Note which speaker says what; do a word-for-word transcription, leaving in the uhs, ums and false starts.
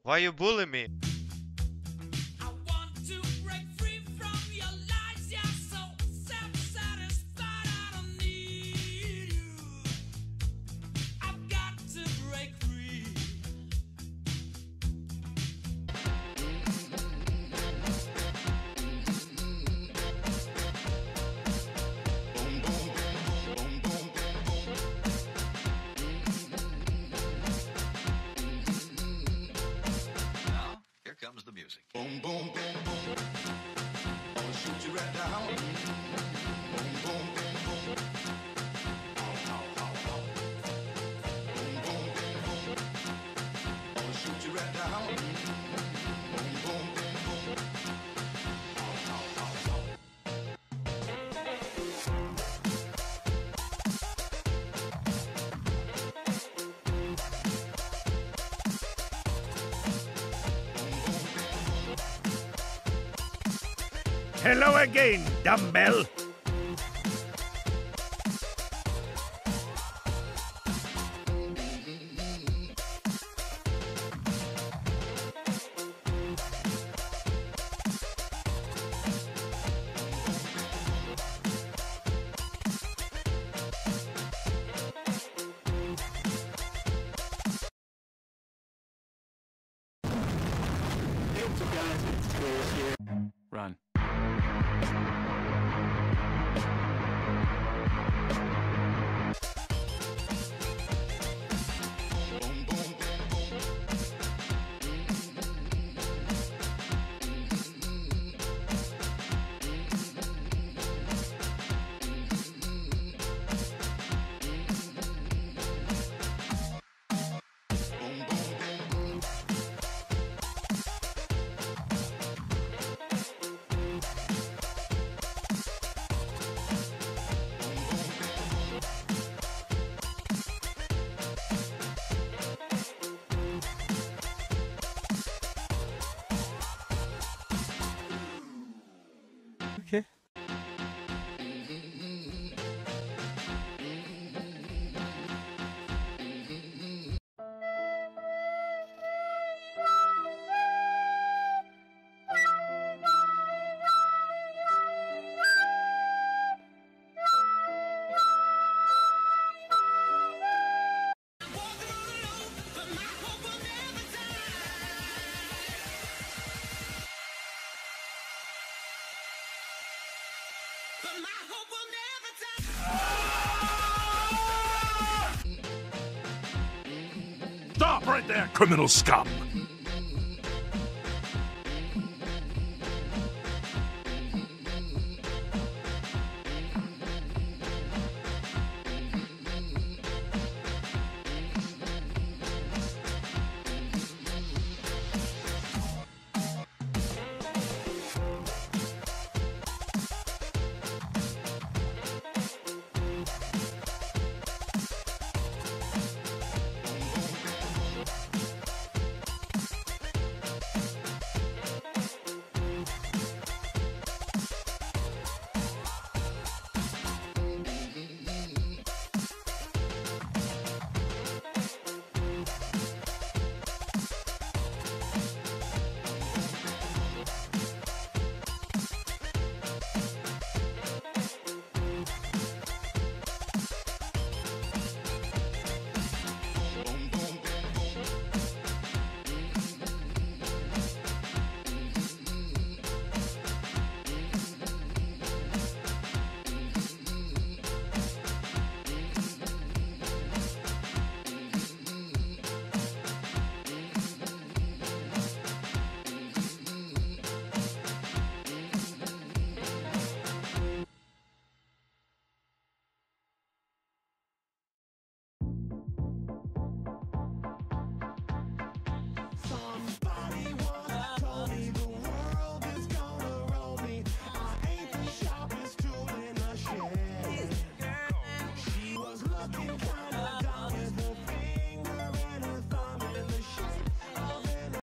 Speaker 1: Why you bully me?
Speaker 2: I want to break free from your lies. You're so self-satisfied. I don't need you. I've got to break free.
Speaker 3: Now, here comes the music.
Speaker 4: Boom, boom, boom, boom. I'll shoot you right down. Boom, boom, boom, boom. Ow, ow, ow, ow. Boom, boom, boom, boom. I'll shoot you right down. Boom, boom, boom, boom. Ow, ow, ow, ow.
Speaker 5: Hello again, dumbbell.
Speaker 6: Run.
Speaker 5: Okay.
Speaker 2: I'm walking all alone, but my hope will never die. But my hope will never die.
Speaker 5: Stop right there, criminal scum.